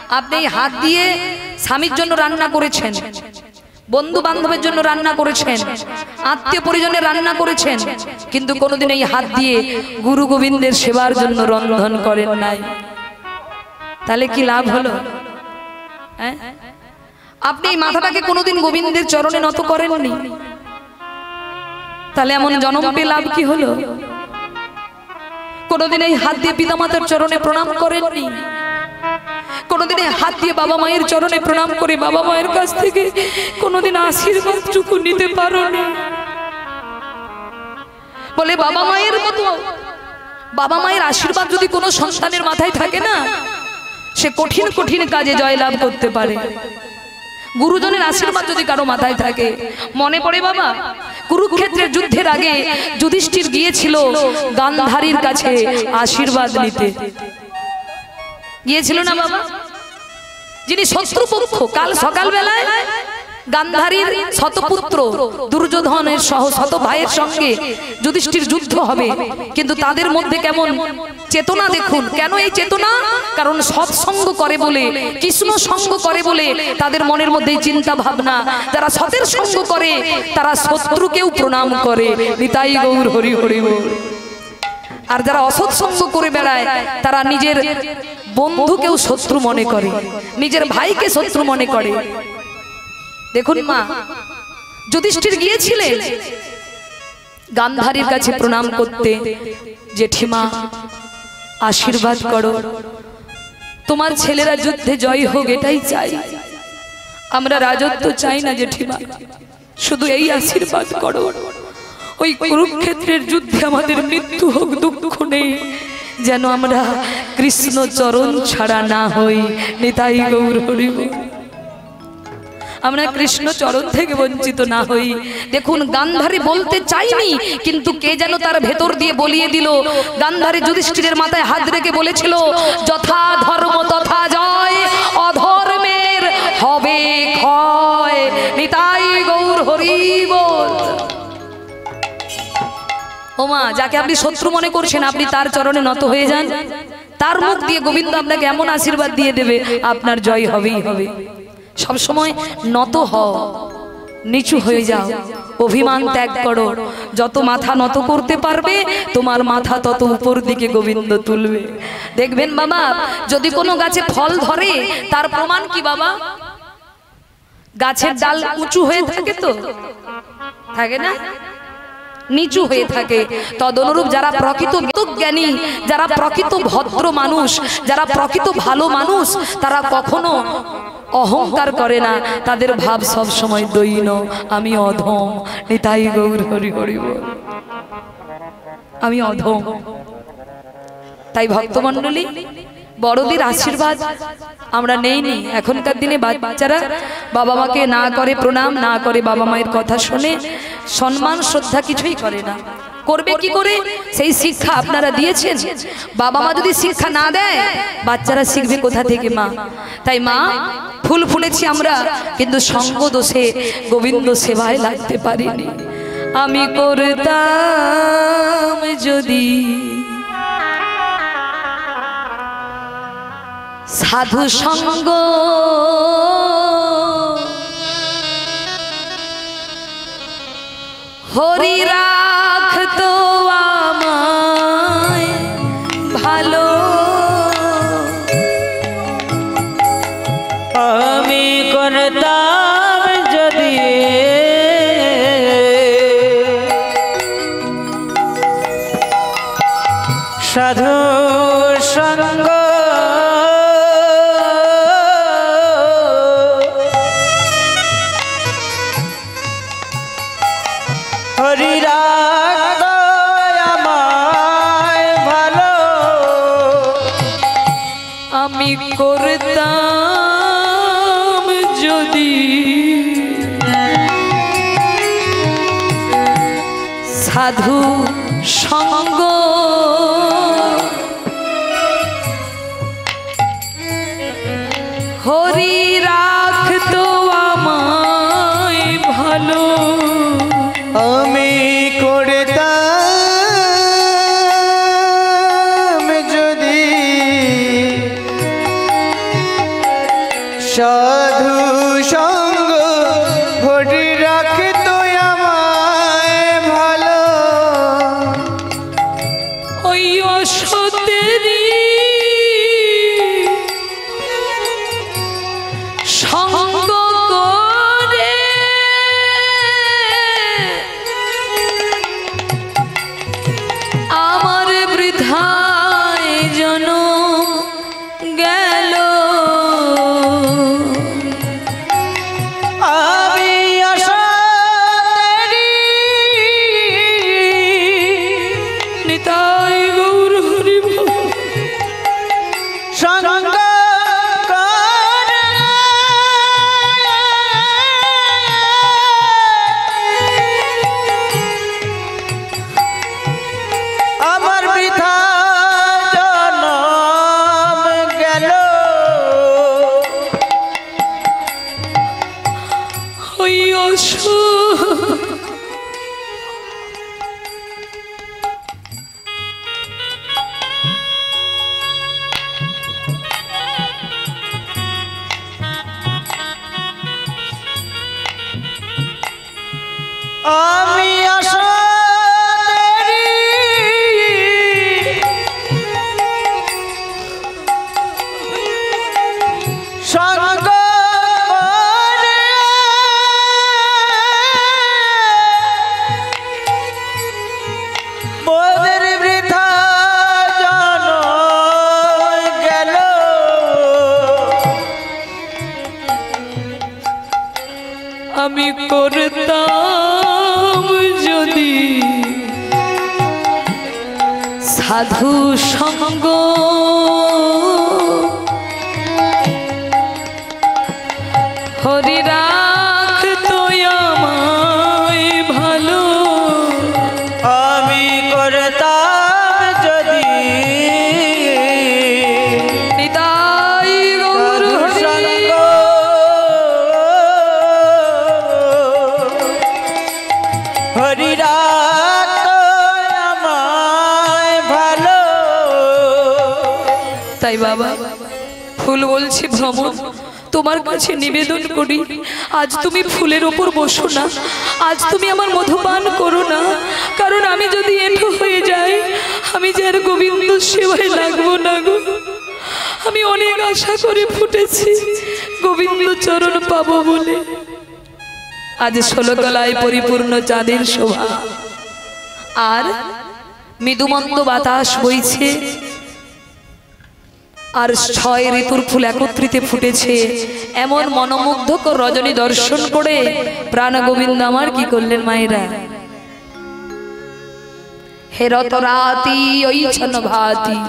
আপনি হাত দিয়ে স্বামীর জন্য রান্না করেছেন, বন্ধু বান্ধবের জন্য রান্না করেছেন, আত্মীয় পরিজনের রান্না করেছেন, কিন্তু কোনোদিন এই হাত দিয়ে গুরু গোবিন্দের সেবার জন্য রন্ধন করেন নাই, তাহলে কি লাভ হলো? হ্যাঁ, আপনি এই মাথাটাকে কোনোদিন গোবিন্দের চরণে নত করেননি, তাহলে এমন জন্ম পেয়ে লাভ কি হলো? কোনোদিন এই হাত দিয়ে পিতামাতার চরণে প্রণাম করেননি, কোনোদিন এই হাত দিয়ে বাবা মায়ের চরণে প্রণাম করে বাবা মায়ের কাছ থেকে কোনোদিন আশীর্বাদটুকু নিতে পারোনি। বলে বাবা মায়ের মতো, বাবা মায়ের আশীর্বাদ যদি কোনো সন্তানের মাথায় থাকে না, সে কঠিন কঠিন কাজে জয়লাভ করতে পারে। গুরুজনের আশীর্বাদ যদি কারো মাথায় থাকে, মনে পড়ে বাবা কুরুক্ষেত্রের যুদ্ধের আগে যুধিষ্ঠির গিয়েছিল গান্ধারীর কাছে আশীর্বাদ নিতে, গিয়েছিল না বাবা? যিনি শত্রুপক্ষ, কাল সকালবেলায় গান্ধারীর শতপুত্র দুর্যোধনের সহ শত ভাইয়ের সঙ্গে যুধিষ্ঠির যুদ্ধ হবে, কিন্তু তাদের মধ্যে কেমন চেতনা দেখুন। কেন এই চেতনা? কারণ সৎসঙ্গ করে বলে, কৃষ্ণ সঙ্গ করে বলে তাদের মনের মধ্যে চিন্তা ভাবনা। যারা সতের সঙ্গ করে তারা শত্রুকেও প্রণাম করে, নিতাই গৌর হরি হরি বল। আর যারা অসৎসঙ্গ করে বেড়ায় তারা নিজের বন্ধুকেও শত্রু মনে করে, নিজের ভাইকে শত্রু মনে করে। দেখুন মা, যুধিষ্ঠির গিয়েছিলেন গান্ধারীর কাছে প্রণাম করতে, জেঠিমা আশীর্বাদ করো, তোমার ছেলেরা যুদ্ধে জয় হোক এটাই চাই, আমরা রাজত্ব চাই না জেঠিমা, শুধু এই আশীর্বাদ করো, ওই কুরুক্ষেত্রের যুদ্ধে আমাদের মৃত্যু হোক, দুঃখ নেই, যেন আমরা কৃষ্ণ চরণ ছাড়া না হই। নিতাই গৌর হরি বল। আমরা কৃষ্ণ চরণ থেকে বঞ্চিত না হই। দেখুন গান্ধারী বলতে চাইনি, কিন্তু কে যেন তার ভেতর দিয়ে বলিয়ে দিল। গান্ধারী যুধিষ্ঠিরের মাথায় হাত রেখে বলেছিল, যথা ধর্ম তথা জয়, অধর্মের হবে ক্ষয়। নিতাই গৌর হরি বল। ও মা, যাকে আপনি শত্রু মনে করছেন আপনি তার চরণে নত হয়ে যান, তার মুখ দিয়ে গোবিন্দ আপনাকে এমন আশীর্বাদ দিয়ে দেবে আপনার জয় হবেই হবে। সব সময় নত হও, নিচু হয়ে যাও, অভিমান ত্যাগ করো। যত মাথা নত করতে পারবে তোমার মাথা তত উপর দিকে গোবিন্দ তুলবে। দেখবেন বাবা, যদি কোনো গাছে ফল ধরে তার প্রমাণ কি বাবা? গাছের ডাল উঁচু হয়ে থাকে, তো থাকে না, নিচু হয়ে থাকে। তদনুরূপ যারা প্রকৃত জ্ঞানী, যারা প্রকৃত ভদ্র মানুষ, যারা প্রকৃত ভালো মানুষ, তারা কখনো অহংকার করে না, তাদের ভাব সব সময় দৈন, আমি অধম। নিতাই গৌর হরি হরি বল। আমি অধম। তাই ভক্তমণ্ডলী, বড়দের আশীর্বাদ আমরা নেইনি। এখনকার দিনে বাচ্চারা বাবা মাকে না করে প্রণাম, না করে বাবা মায়ের কথা শুনে সম্মান শ্রদ্ধা কিছুই করে না। করবে কি করে? সেই শিক্ষা আপনারা দিয়েছেন। বাবা মা যদি শিক্ষা না দেয় বাচ্চারা শিখবে কোথা থেকে মা? তাই মা, ফুল ফুলেছি আমরা, কিন্তু সঙ্গ দোষে গোবিন্দ সেবায় লাগতে পারিনি। আমি করতাম যদি সাধু সঙ্গ, হরি রাখতো আমায় ভালো, আমি করতাম যদি সাধু সঙ্গ, হরি রাখতো আমায় ভালো, আমি করতাম যদি সাধু সঙ্গ, হরি রাখতো আমায় ভালো, আমি করতাম যদি সাধু সঙ্গ হরি রাখে তো আমায় ভালো ওই অসতেরি সঙ্গ করে আমার বৃথায় জনম গেল আমি অসতেরি নিতাই গৌর হরি বল। সঙ্গ করে আমার বৃথা জনম গেল ওই আমি অসতেরি সঙ্গ করে মোদের বৃথা জনম গেল আমি করতাম যদি সাধু সঙ্গ হরি রাখ তো আমায় ভালো আমি করতাম যদি নিতাই গৌর হরি সঙ্গ হরি রাখ আমায় ভালো তাই বাবা ফুল বলছি ভ্রমণ তোমার কাছে নিবেদন করি আজ তুমি ফুলের ওপর বসো না আজ তুমি আমার মধুপান করো না কারণ আমি যদি এঁঠো হয়ে যাই আমি যে আর গোবিন্দ সেবায় লাগবো না গো আমি অনেক আশা করে ফুটেছি গোবিন্দ চরণ পাবো বলে আজ 16 গলায় পরিপূর্ণ চাঁদের শোভা আর মৃদুমন্দ বাতাস বইছে আর 6 ঋতুর ফুল একত্রিত ফুটেছে এমন মনোমুগ্ধকর রজনী দর্শন করে প্রাণ গোবিন্দ আমার কি করলেন মায়েরা হে রত রাতি ওই ছন ভাতি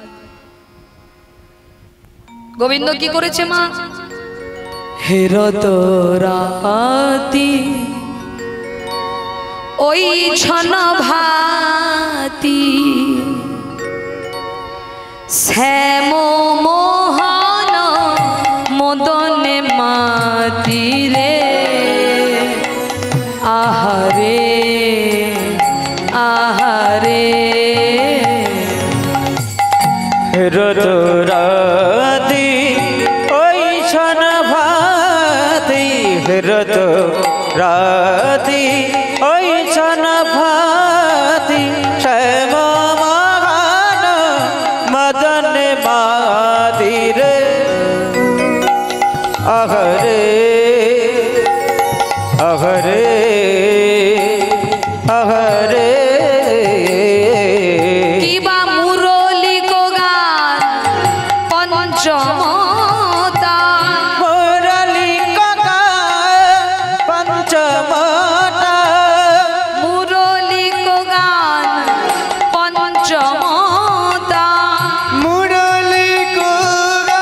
গোবিন্দ কি করেছে মা হে রত রাতি ওই ছন ভাতি শ্যাম মোহন মদনে মাতি রে আহারে আহারে রত রাতি ওই ছন ভাতি রত রাতি ওই ছন ভাতি শ্যাম মহান মদন মাতি রে আহরে আহরে আহরে কিবা মুরলি কো গান পঞ্চমতা মুরলি কাকা পঞ্চমটা মুরলি কো গান পঞ্চমতা মুরলি কাকা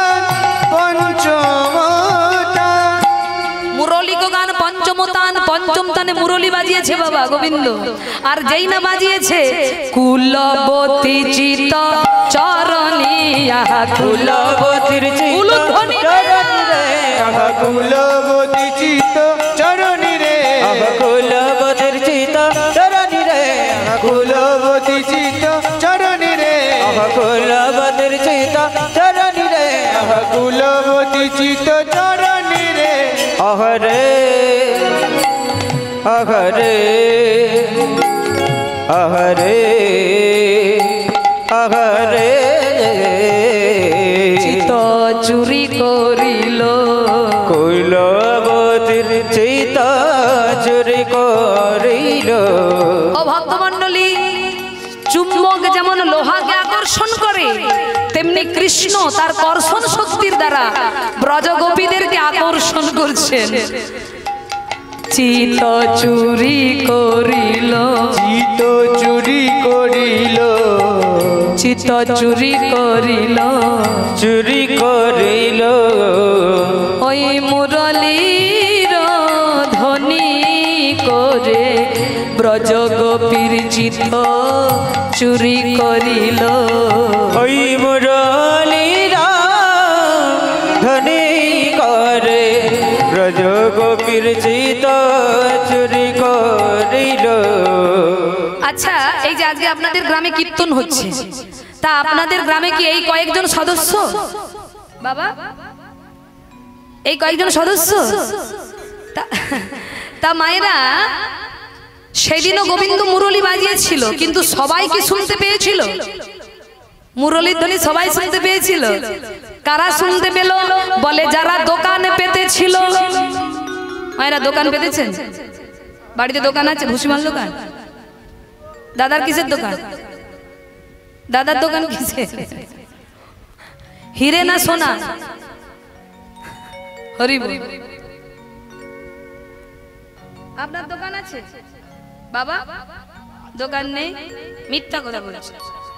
পঞ্চমটা মুরলি কো গান পঞ্চমতান পঞ্চম তানে মুরলি বাজিয়েছে বাবা গোবিন্দ আর যেই না বাজিয়েছে কুলবতী চিত চরণী আহা কুলবতীর উলুধ্বনি চরণী রে আহা কুলবতী চিত চরণী রে আহা কুলবতীর চিত চরণী রে আহা কুলবতী চিত চরণী রে আহা কুলবতীর চিত চরণী রে আহা কুলবতী চিত চরণী আহরে আহরে আহরে আহরে চিত চুরি করিল কুলবতীর চিত চুরি করিল। ও ভক্তমণ্ডলী, চুম্বক যেমন লোহাকে আকর্ষণ করে, তেমনি কৃষ্ণ তার কর্ষণ শক্তির দ্বারা ব্রজগোপীদেরকে আকর্ষণ করছেন। চিত চুরি করিল, চিত চুরি করিল, চিত চুরি করিল, চুরি করিল। ওই মুরলীর ধ্বনি করে ব্রজগোপীর চিত চুরি করিল। ওই মুরলীরা ধ্বনি করে ব্রজগোপীর চিত চুরি করিল। আচ্ছা, এই যে আজকে আপনাদের গ্রামে কীর্তন হচ্ছে, তা আপনাদের গ্রামে কি এই কয়েকজন সদস্য বাবা? এই কয়েকজন সদস্য? তা মায়েরা, সেদিনও গোবিন্দ মুরলী বাজিয়েছিল, কিন্তু সবাই কি শুনতে পেয়েছিল? মুরলীর ধ্বনি সবাই শুনতে পেয়েছিল? কারা শুনতে পেল? বলে যারা দোকানে পেতেছিল। মায়েরা দোকান পেতেছেন? বাড়িতে দোকান আছে? ভুসিমাল দোকান? দাদার কিসের দোকান? দাদার দোকান কিসের? হিরে না সোনা? হরি বল। আপনার দোকান আছে বাবা? দোকান নেই, মিথ্যা কথা বলছে।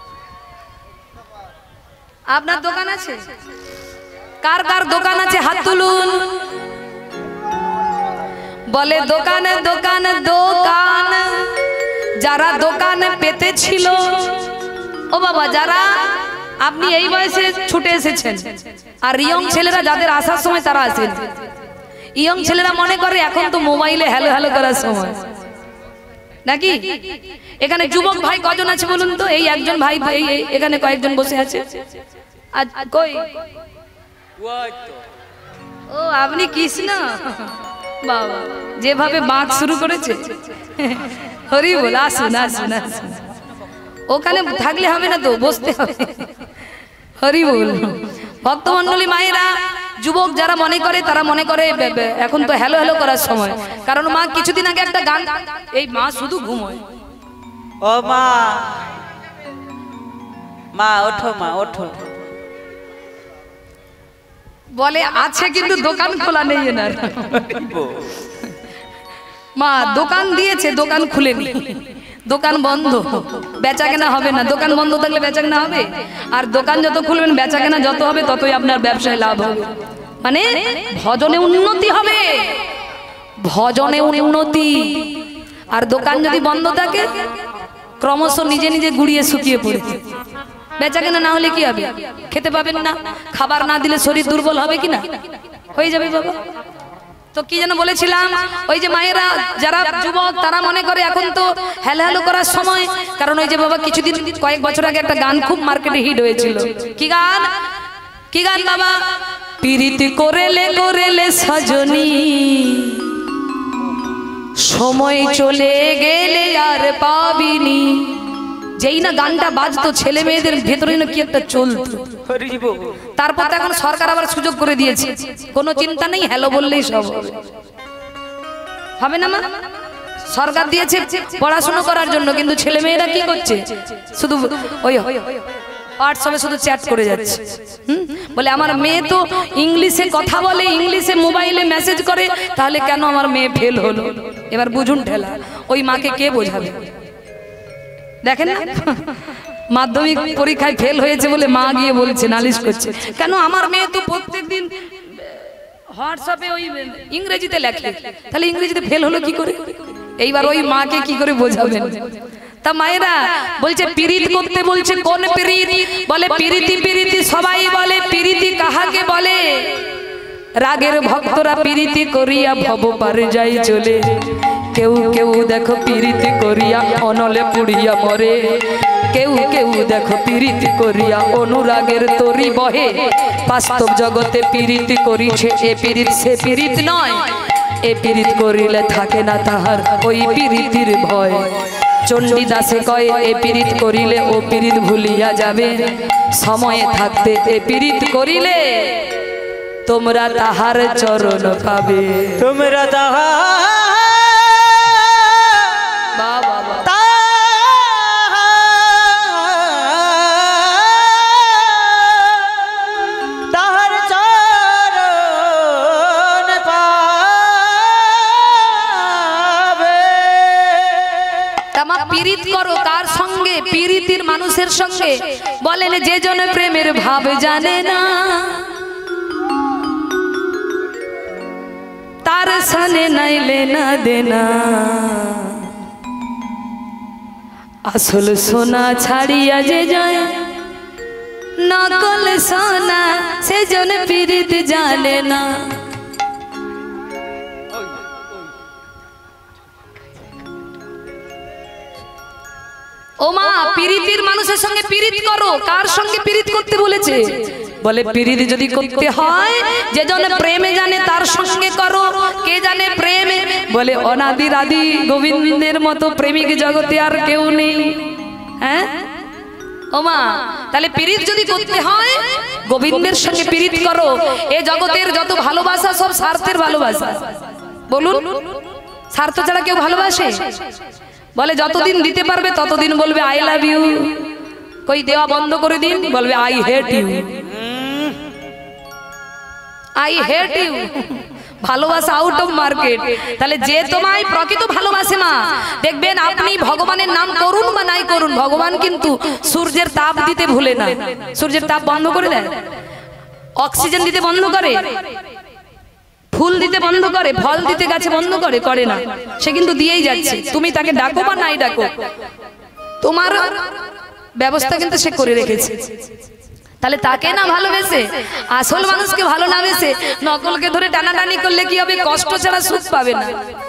আপনার দোকান আছে? কার কার দোকান আছে হাত তুলুন। বলে দোকানে দোকান দোকান, যারা দোকানে পেতেছিল। ও বাবা, যারা আপনি এই বয়সে ছুটে এসেছেন, আর ইয়ং ছেলেরা যাদের আসার সময় তারা আসেন। ইয়ং ছেলেরা মনে করে এখন তো মোবাইলে হ্যালো হ্যালো করার সময় নাকি। এখানে যুবক ভাই কজন আছে বলুন তো? এই একজন ভাই, এখানে কয়েকজন বসে আছে। কই? ও আপনি কৃষ্ণ বাবা, যেভাবে বাঁক শুরু করেছে। হরি বল। আসুন আসুন আসুন, ওখানে থাকলে হবে না তো, বসতে হবে। হরি বল। ভক্তমণ্ডলী মায়েরা, যুবক যারা মনে করে, তারা মনে করে এখন তো হ্যালো হ্যালো করার সময়। কারণ মা কিছুদিন আগে একটা গান, এই মা শুধু ঘুমোয়। ও মা, মা ওঠো, মা ওঠো। বলে আছে কিন্তু দোকান খোলা নেই এনার। মা দোকান দিয়েছে, দোকান খুলেনি, দোকান বন্ধ, বেচা কেনা হবে না। দোকান বন্ধ থাকলে বেচা কেনা হবে? আর দোকান যত খুলবেন, বেচা কেনা যত হবে, ততই আপনার ব্যবসায় লাভ হবে। মানে ভজনে উন্নতি হবে, ভজনে উন্নতি। আর দোকান যদি বন্ধ থাকে, ক্রমশ নিজে নিজে গুড়িয়ে শুকিয়ে পড়ে। বেচা কেনা না হলে কি হবে? খেতে পাবেন না, খাবার না দিলে শরীর দুর্বল হবে কিনা? হয়ে যাবে বাবা। তো কি যেন বলেছিলাম, ওই যে মায়েরা যারা যুবক, তারা মনে করে এখন তো হ্যালো হ্যালো করার সময়। কারণ ওই যে বাবা, কিছুদিন কয়েক বছর আগে একটা গান খুব মার্কেটে হিট হয়েছিল। কি গান? কি গান বাবা? প্রীতি করেলে করেলে সজনী, সময় চলে গেলে আর পাবিনি। যেই না গানটা বাজতো, ছেলে মেয়েদের ভেতরে কি একটা চলতো। তারপর তো এখন সরকার আবার সুযোগ করে দিয়েছে, কোনো চিন্তা নেই, হ্যালো বললেই সব হবে না মা? সরকার দিয়েছে পড়াশোনা করার জন্য, কিন্তু ছেলে মেয়েরা কি করছে? শুধু ওই হোয়াটসঅ্যাপে শুধু চ্যাট করে যাচ্ছে। বলে আমার মেয়ে তো ইংলিশে কথা বলে, ইংলিশে মোবাইলে মেসেজ করে, তাহলে কেন আমার মেয়ে ফেল হলো? এবার বুঝুন ঠেলা, ওই মাকে কে বোঝাবে? দেখেন না, মাধ্যমিক পরীক্ষায় ফেল হয়েছে বলে মা গিয়ে বলছে, নালিশ করছে, কেন আমার মেয়ে তো প্রত্যেকদিন হোয়াটসঅ্যাপে ওই ইংরেজিতে লেখে, তাহলে ইংরেজিতে ফেল হলো কি করে? এইবার ওই মাকে কি করে বোঝাবেন? তা মায়েরা বলছে পিরিত করতে, বলছে কোন পিরিত? বলে পিরিতি পিরিতি সবাই বলে, পিরিতি কাহাকে বলে? রাগের ভক্তরা পিরিতি করিয়া ভব পারে যাই চলে। কেউ কেউ দেখো পিরিতি করিয়া অনলে পুড়িয়া মরে। কেউ কেউ দেখো প্রীতি করিয়া অনুরাগের তরি বহে, বাস্তব জগতে প্রীতি করিছে এ প্রীত সে প্রীত নয়, এ প্রীত করিলে থাকে না তাহার ওই প্রীতির ভয়। চণ্ডীদাসে কয় এ প্রীত করিলে ও প্রীত ভুলিয়া যাবে, সময়ে থাকতে এ প্রীত করিলে তোমরা তাহার চরণ পাবে। তোমরা তাহার পীড়িত করো কার সঙ্গে? পীড়িতির মানুষের সঙ্গে। বলেন যে জন প্রেমের ভাব জানে না, তার সানে নাইলে না দেনা, আসল সোনা ছাড়িয়া যে যায় নকল সোনা, সে জন পীড়িত জানে না। ওমা পীড়িতির মানুষের সঙ্গে পীড়িত করো, কার সঙ্গে পীড়িত করতে বলেছে? বলে পীড়িত যদি করতে হয় যে জন প্রেমে জানে তার সঙ্গে করো। কে জানে প্রেমে? বলে অনাদির আদি গোবিন্দের মতো প্রেমিক জগতে আর কেউ নেই। হ্যাঁ ওমা, তাহলে পীড়িত যদি করতে হয় গোবিন্দের সঙ্গে পীড়িত করো। এ জগতের যত ভালোবাসা সব স্বার্থের ভালোবাসা। বলুন, স্বার্থ ছাড়া কেউ ভালোবাসে? বলে যতদিন দিতে পারবে ততদিন বলবে আই লাভ ইউ, কই দেওয়া বন্ধ করে দিন বলবে I hate you, I hate you. ভালোবাসা আউট অফ মার্কেট। তাহলে যে তোমায় প্রকৃত ভালোবাসে মা, দেখবেন আপনি ভগবানের নাম করুন বা নাই করুন, ভগবান কিন্তু সূর্যের তাপ দিতে ভুলে না। সূর্যের তাপ বন্ধ করে দেয়, অক্সিজেন দিতে বন্ধ করে, ফুল দিতে বন্ধ করে, ফল দিতে গাছে বন্ধ করে? করে না, সে কিন্তু দিয়েই যাচ্ছে। তুমি তাকে ডাকো বা নাই ডাকো, তোমার ব্যবস্থা কিন্তু সে করে রেখেছে। তাহলে তাকে না ভালোবেসে, আসল মানুষকে ভালো না বেসে নকলকে ধরে টানাটানি করলে কি হবে? কষ্ট ছাড়া সুখ পাবে না।